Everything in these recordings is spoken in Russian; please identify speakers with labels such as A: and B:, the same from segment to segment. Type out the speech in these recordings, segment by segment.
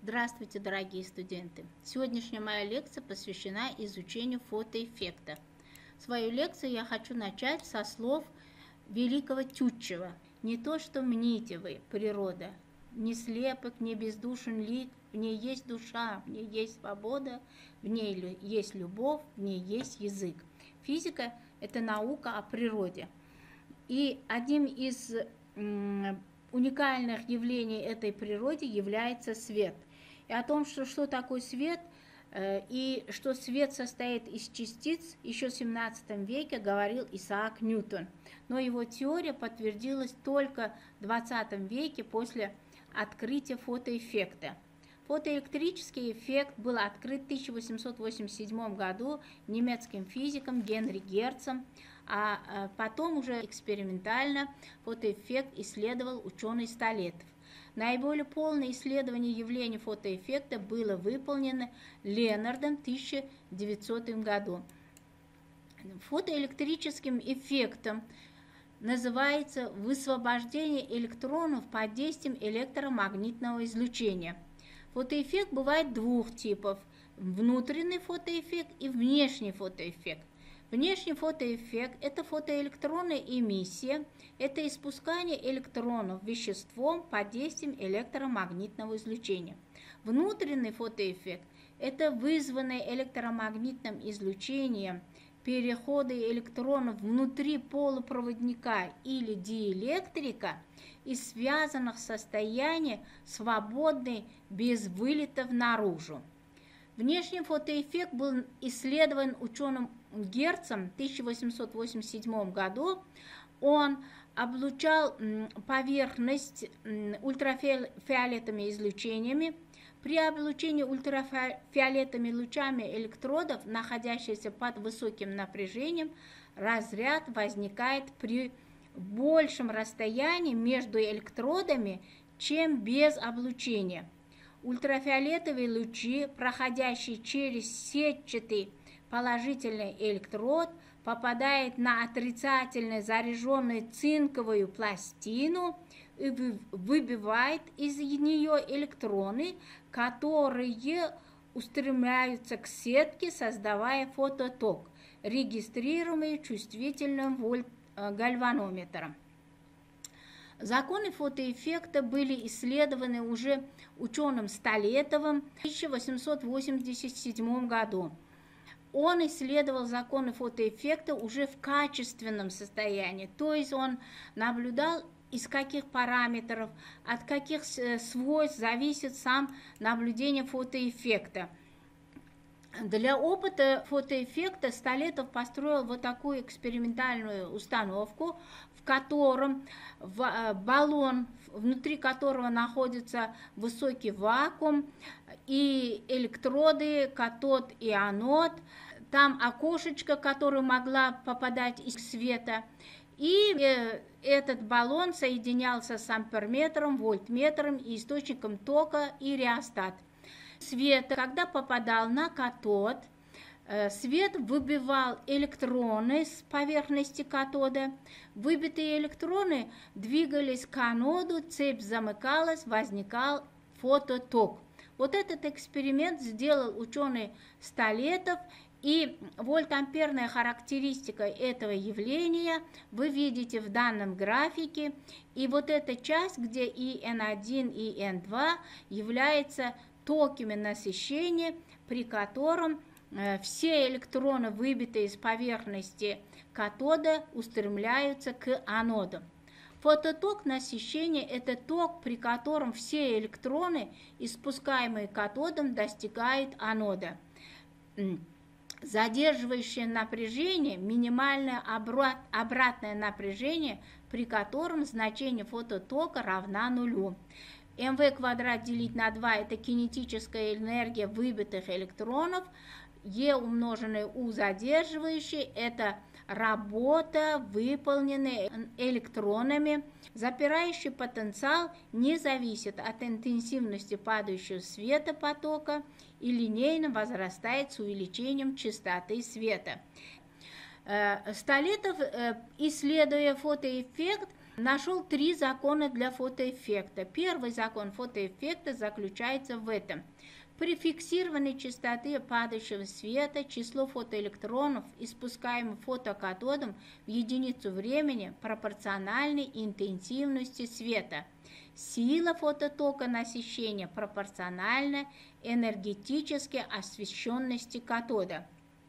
A: Здравствуйте, дорогие студенты! Сегодняшняя моя лекция посвящена изучению фотоэффекта. Свою лекцию я хочу начать со слов великого Тютчева. «Не то, что мните вы, природа, не слепок, не бездушен лик, в ней есть душа, в ней есть свобода, в ней есть любовь, в ней есть язык». Физика – это наука о природе. И одним из уникальных явлений этой природы является свет. И о том, что такое свет, и что свет состоит из частиц, еще в XVII веке говорил Исаак Ньютон. Но его теория подтвердилась только в XX веке после открытия фотоэффекта. Фотоэлектрический эффект был открыт в 1887 году немецким физиком Генри Герцем, а потом уже экспериментально фотоэффект исследовал ученый Столетов. Наиболее полное исследование явления фотоэффекта было выполнено Ленардом в 1900 году. Фотоэлектрическим эффектом называется высвобождение электронов под действием электромагнитного излучения. Фотоэффект бывает двух типов – внутренний фотоэффект и внешний фотоэффект. Внешний фотоэффект – это фотоэлектронная эмиссия, это испускание электронов веществом под действием электромагнитного излучения. Внутренний фотоэффект – это вызванное электромагнитным излучением переходы электронов внутри полупроводника или диэлектрика из связанных состояний, свободны без вылетов наружу. Внешний фотоэффект был исследован ученым Герцем в 1887 году. Он облучал поверхность ультрафиолетовыми излучениями. При облучении ультрафиолетовыми лучами электродов, находящихся под высоким напряжением, разряд возникает при большем расстоянии между электродами, чем без облучения. Ультрафиолетовые лучи, проходящие через сетчатый положительный электрод, попадают на отрицательно заряженную цинковую пластину и выбивает из нее электроны, которые устремляются к сетке, создавая фототок, регистрируемый чувствительным гальванометром. Законы фотоэффекта были исследованы уже ученым Столетовым в 1887 году. Он исследовал законы фотоэффекта уже в качественном состоянии, то есть он наблюдал, из каких параметров, от каких свойств зависит сам наблюдение фотоэффекта. Для опыта фотоэффекта Столетов построил вот такую экспериментальную установку, в котором баллон, внутри которого находится высокий вакуум, и электроды, катод и анод, там окошечко, которое могла попадать из света, и этот баллон соединялся с амперметром, вольтметром и источником тока и реостат. Свет, когда попадал на катод, свет выбивал электроны с поверхности катода. Выбитые электроны двигались к аноду, цепь замыкалась, возникал фототок. Вот этот эксперимент сделал ученый Столетов, и вольтамперная характеристика этого явления вы видите в данном графике. И вот эта часть, где и N1, и N2 является токами насыщения, при котором все электроны, выбитые из поверхности катода, устремляются к аноду. Фототок насыщения – это ток, при котором все электроны, испускаемые катодом, достигают анода. Задерживающее напряжение – минимальное обратное напряжение, при котором значение фототока равна нулю. МВ квадрат делить на 2 – это кинетическая энергия выбитых электронов. Е умноженное У задерживающее – это работа, выполненная электронами. Запирающий потенциал не зависит от интенсивности падающего света потока и линейно возрастает с увеличением частоты света. Столетов, исследуя фотоэффект, нашел 3 закона для фотоэффекта. Первый закон фотоэффекта заключается в этом. При фиксированной частоте падающего света число фотоэлектронов, испускаемых фотокатодом в единицу времени, пропорциональной интенсивности света. Сила фототока насыщения пропорциональна энергетической освещенности катода.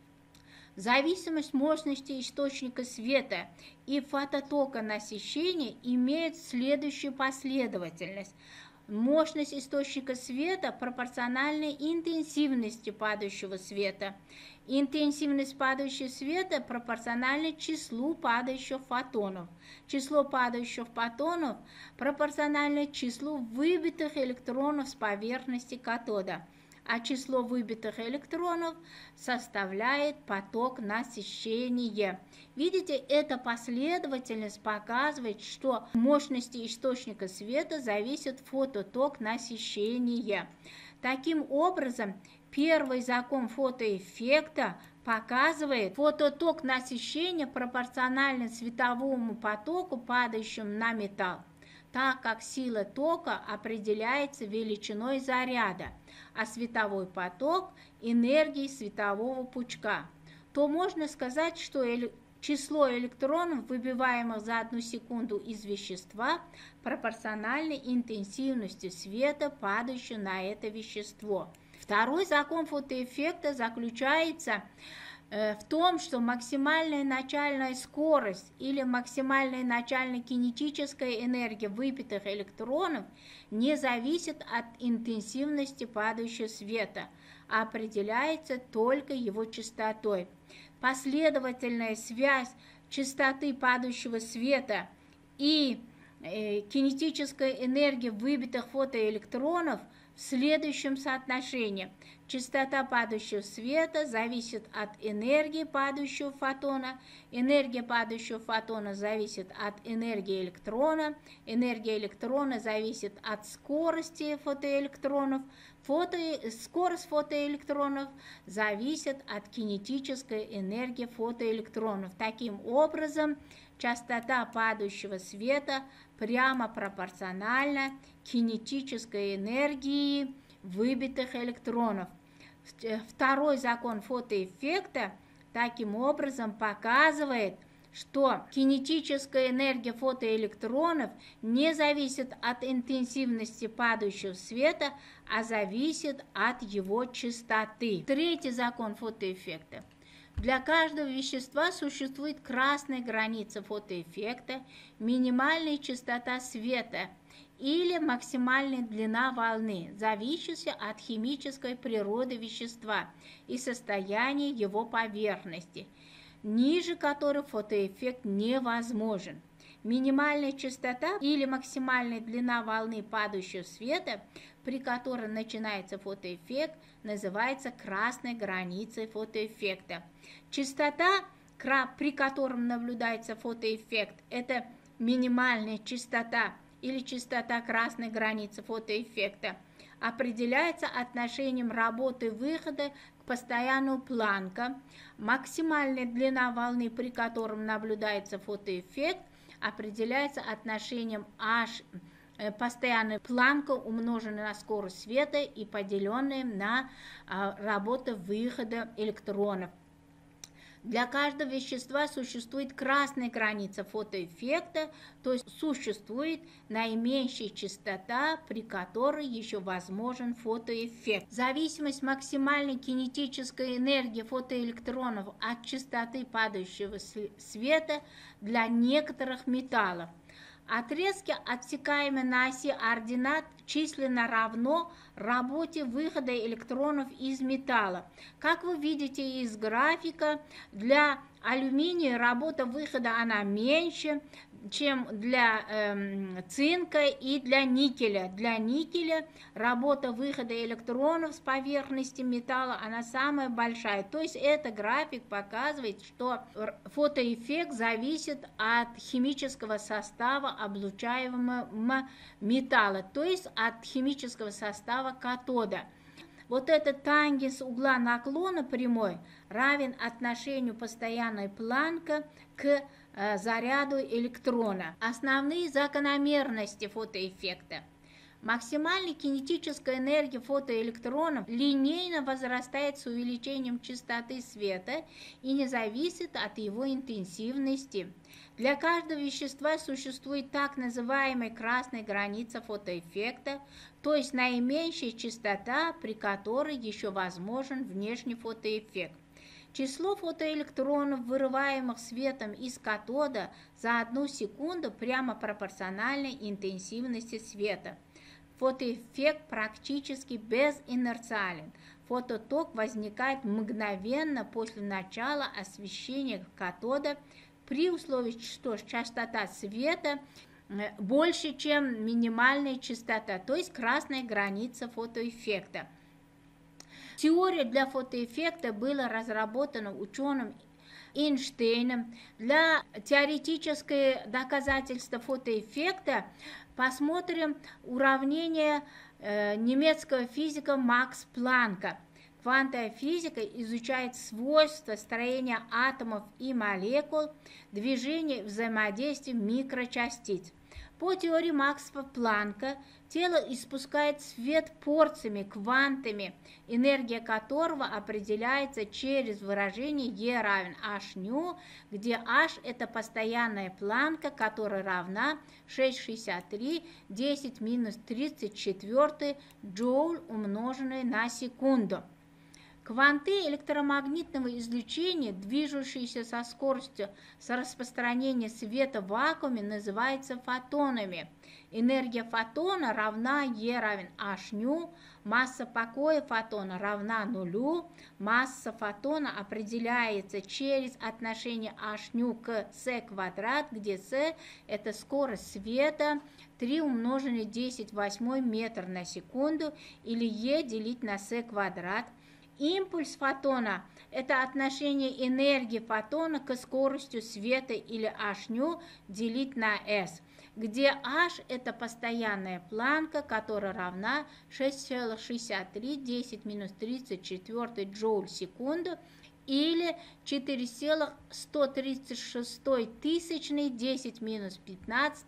A: Зависимость мощности источника света и фототока насыщения имеет следующую последовательность. Мощность источника света пропорциональна интенсивности падающего света. Интенсивность падающего света пропорциональна числу падающих фотонов. Число падающих фотонов пропорционально числу выбитых электронов с поверхности катода. А число выбитых электронов составляет поток насыщения. Видите, эта последовательность показывает, что от мощности источника света зависит фототок насыщения. Таким образом, первый закон фотоэффекта показывает фототок насыщения пропорционально световому потоку, падающему на металл, так как сила тока определяется величиной заряда, а световой поток – энергией светового пучка, то можно сказать, что число электронов, выбиваемых за 1 секунду из вещества, пропорционально интенсивности света, падающего на это вещество. Второй закон фотоэффекта заключается в том, что максимальная начальная скорость или максимальная начальная кинетическая энергия выбитых электронов не зависит от интенсивности падающего света, а определяется только его частотой. Последовательная связь частоты падающего света и кинетической энергии выбитых фотоэлектронов в следующем соотношении. Частота падающего света зависит от энергии падающего фотона, энергия падающего фотона зависит от энергии электрона, энергия электрона зависит от скорости фотоэлектронов, скорость фотоэлектронов зависит от кинетической энергии фотоэлектронов. Таким образом, частота падающего света прямо пропорциональна кинетической энергии выбитых электронов. Второй закон фотоэффекта таким образом показывает, что кинетическая энергия фотоэлектронов не зависит от интенсивности падающего света, а зависит от его частоты. Третий закон фотоэффекта. Для каждого вещества существует красная граница фотоэффекта, минимальная частота света или максимальная длина волны, зависящая от химической природы вещества и состояния его поверхности, ниже которой фотоэффект невозможен. Минимальная частота или максимальная длина волны падающего света, при которой начинается фотоэффект, называется красной границей фотоэффекта. Частота, при котором наблюдается фотоэффект, это минимальная частота или частота красной границы фотоэффекта, определяется отношением работы выхода к постоянному Планка. Максимальная длина волны, при котором наблюдается фотоэффект, определяется отношением h постоянной Планка, умноженной на скорость света и поделенной на работу выхода электронов. Для каждого вещества существует красная граница фотоэффекта, то есть существует наименьшая частота, при которой еще возможен фотоэффект. Зависимость максимальной кинетической энергии фотоэлектронов от частоты падающего света для некоторых металлов. Отрезки, отсекаемые на оси ординат, численно равно работе выхода электронов из металла. Как вы видите из графика, для алюминия работа выхода она меньше, чем для цинка и для никеля. Для никеля работа выхода электронов с поверхности металла она самая большая. То есть этот график показывает, что фотоэффект зависит от химического состава облучаемого металла, то есть от химического состава катода. Вот этот тангенс угла наклона прямой равен отношению постоянной Планка к заряду электрона. Основные закономерности фотоэффекта. Максимальная кинетическая энергия фотоэлектронов линейно возрастает с увеличением частоты света и не зависит от его интенсивности. Для каждого вещества существует так называемая красная граница фотоэффекта, то есть наименьшая частота, при которой еще возможен внешний фотоэффект. Число фотоэлектронов, вырываемых светом из катода за 1 секунду, прямо пропорционально интенсивности света. Фотоэффект практически безинерциален. Фототок возникает мгновенно после начала освещения катода при условии, что частота света больше, чем минимальная частота, то есть красная граница фотоэффекта. Теория для фотоэффекта была разработана ученым Эйнштейном. Для теоретического доказательства фотоэффекта посмотрим уравнение немецкого физика Макс Планка. Квантовая физика изучает свойства строения атомов и молекул, движение и взаимодействие микрочастиц. По теории Макса Планка тело испускает свет порциями, квантами, энергия которого определяется через выражение E равен h-nu, где h – это постоянная планка, которая равна 6,63 10 минус 34 джоуль, умноженное на секунду. Кванты электромагнитного излучения, движущиеся со скоростью с распространения света в вакууме, называются фотонами. Энергия фотона равна E равен h-nu, масса покоя фотона равна нулю, масса фотона определяется через отношение h-nu к c квадрат, где c – это скорость света, 3 умноженное 10⁸ метр на секунду, или E делить на c квадрат. Импульс фотона – это отношение энергии фотона к скорости света, или h-nu делить на s, где h – это постоянная планка, которая равна 6,63 10 минус 34 джоуль в секунду, или 4,136 тысячный 10 минус 15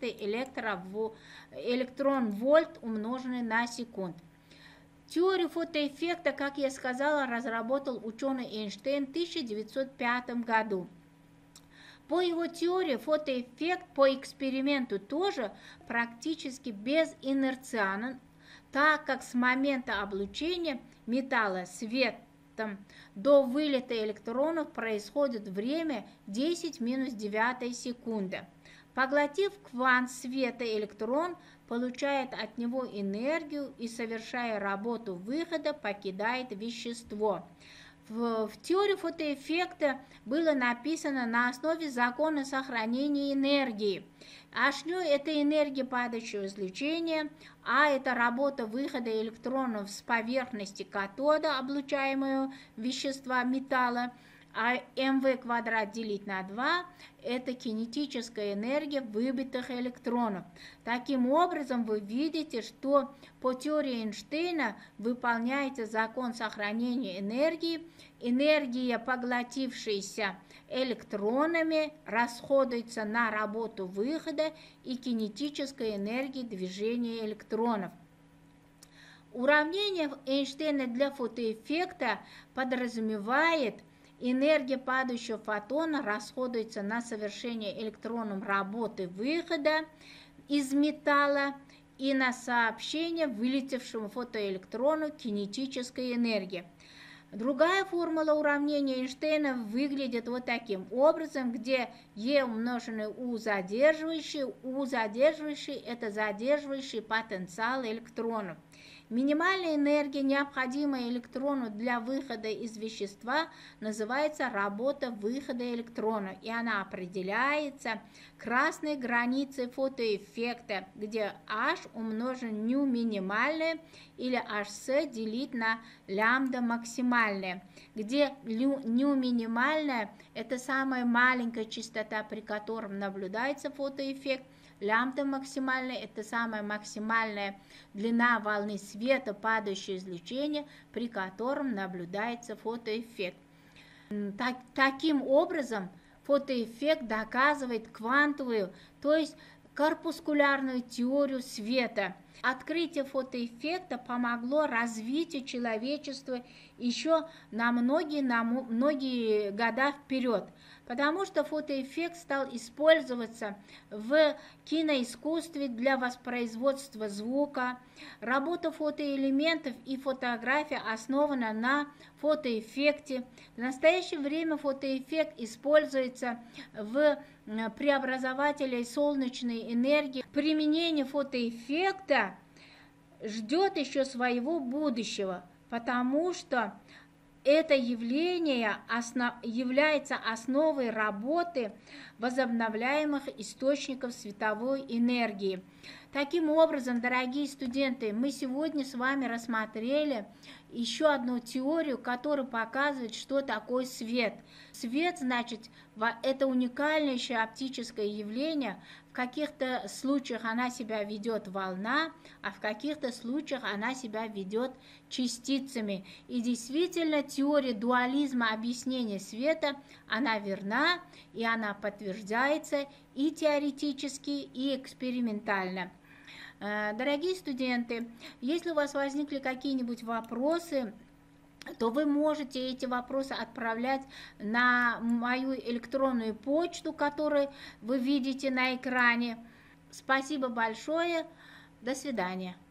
A: электрон-вольт, умноженный на секунду. Теорию фотоэффекта, как я сказала, разработал ученый Эйнштейн в 1905 году. По его теории фотоэффект по эксперименту тоже практически безинерциален, так как с момента облучения металла светом до вылета электронов происходит время 10 минус 9 секунды. Поглотив квант света, электрон получает от него энергию и, совершая работу выхода, покидает вещество. В теории фотоэффекта было написано на основе закона сохранения энергии. H-nu – это энергия падающего излучения, А – это работа выхода электронов с поверхности катода, облучаемого вещества металла, а mv квадрат делить на 2 – это кинетическая энергия выбитых электронов. Таким образом, вы видите, что по теории Эйнштейна выполняется закон сохранения энергии. Энергия, поглотившаяся электронами, расходуется на работу выхода и кинетическая энергия движения электронов. Уравнение Эйнштейна для фотоэффекта подразумевает: энергия падающего фотона расходуется на совершение электроном работы выхода из металла и на сообщение вылетевшему фотоэлектрону кинетической энергии. Другая формула уравнения Эйнштейна выглядит вот таким образом, где E умноженное U задерживающий – это задерживающий потенциал электронов. Минимальная энергия, необходимая электрону для выхода из вещества, называется работа выхода электрона, и она определяется красной границей фотоэффекта, где H умножен ню минимальное или HC делить на лямбда максимальное, где ню минимальное – это самая маленькая частота, при котором наблюдается фотоэффект, лямбда максимальная – это самая максимальная длина волны света, падающего излучения, при котором наблюдается фотоэффект. Таким образом, фотоэффект доказывает квантовую, то есть корпускулярную теорию света. Открытие фотоэффекта помогло развитию человечества еще на многие года вперед, потому что фотоэффект стал использоваться в киноискусстве для воспроизводства звука. Работа фотоэлементов и фотография основана на фотоэффекте. В настоящее время фотоэффект используется в преобразователе солнечной энергии. Применение фотоэффекта ждет еще своего будущего, потому что это явление является основой работы возобновляемых источников световой энергии. Таким образом, дорогие студенты, мы сегодня с вами рассмотрели еще одну теорию, которая показывает, что такое свет. Свет, значит, это уникальнейшее оптическое явление. В каких-то случаях она себя ведет волна, а в каких-то случаях она себя ведет частицами. И действительно, теория дуализма объяснения света, она верна, и она подтверждается и теоретически, и экспериментально. Дорогие студенты, если у вас возникли какие-нибудь вопросы, то вы можете эти вопросы отправлять на мою электронную почту, которую вы видите на экране. Спасибо большое. До свидания.